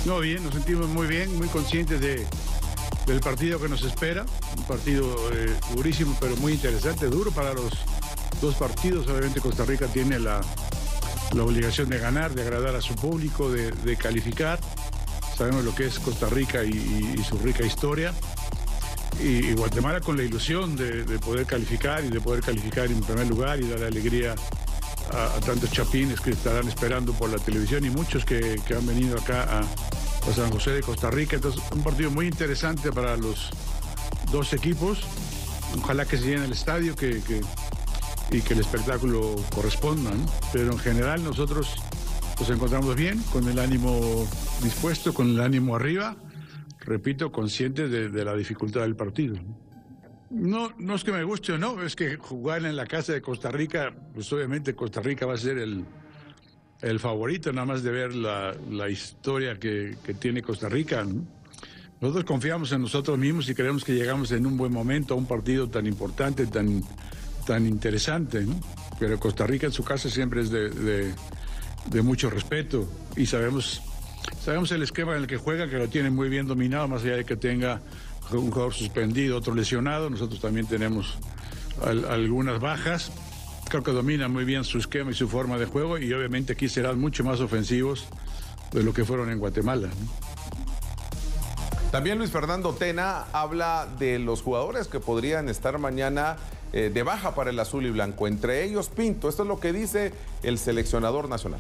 No, bien, nos sentimos muy bien, muy conscientes del partido que nos espera. Un partido durísimo, pero muy interesante, duro para los dos partidos. Obviamente Costa Rica tiene la obligación de ganar, de agradar a su público, de calificar. Sabemos lo que es Costa Rica y su rica historia. Y Guatemala con la ilusión de poder calificar y de poder calificar en primer lugar y dar alegría a tantos chapines que estarán esperando por la televisión y muchos que han venido acá a San José de Costa Rica. Entonces, un partido muy interesante para los dos equipos. Ojalá que se llene el estadio y que el espectáculo corresponda, ¿no? Pero en general nosotros nos encontramos bien, con el ánimo dispuesto, con el ánimo arriba, repito, conscientes de la dificultad del partido. No es que me guste o no, es que jugar en la casa de Costa Rica, pues obviamente Costa Rica va a ser el favorito, nada más de ver la historia que tiene Costa Rica, ¿no? Nosotros confiamos en nosotros mismos y creemos que llegamos en un buen momento a un partido tan importante, tan interesante, ¿no? Pero Costa Rica en su casa siempre es de mucho respeto y sabemos el esquema en el que juega, que lo tienen muy bien dominado, más allá de que tenga un jugador suspendido, otro lesionado. Nosotros también tenemos algunas bajas. Creo que dominan muy bien su esquema y su forma de juego y obviamente aquí serán mucho más ofensivos de lo que fueron en Guatemala, ¿no? También Luis Fernando Tena habla de los jugadores que podrían estar mañana de baja para el azul y blanco, entre ellos Pinto. Esto es lo que dice el seleccionador nacional.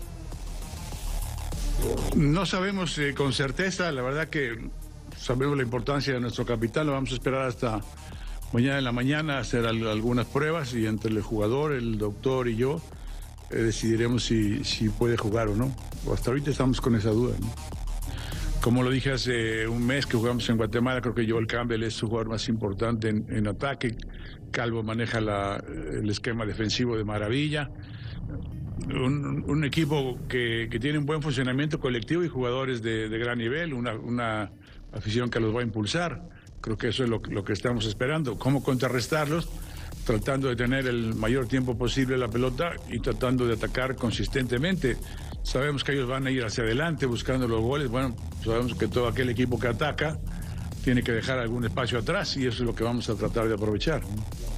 No sabemos con certeza, la verdad que sabemos la importancia de nuestro capitán, lo vamos a esperar hasta mañana en la mañana a hacer algunas pruebas y entre el jugador, el doctor y yo decidiremos si puede jugar o no. Hasta ahorita estamos con esa duda, ¿no? Como lo dije hace un mes que jugamos en Guatemala, creo que Joel Campbell es su jugador más importante en ataque. Calvo maneja el esquema defensivo de maravilla. Un equipo que tiene un buen funcionamiento colectivo y jugadores de gran nivel, una afición que los va a impulsar. Creo que eso es lo que estamos esperando. ¿Cómo contrarrestarlos? Tratando de tener el mayor tiempo posible la pelota y tratando de atacar consistentemente. Sabemos que ellos van a ir hacia adelante buscando los goles. Bueno, sabemos que todo aquel equipo que ataca tiene que dejar algún espacio atrás y eso es lo que vamos a tratar de aprovechar, ¿no?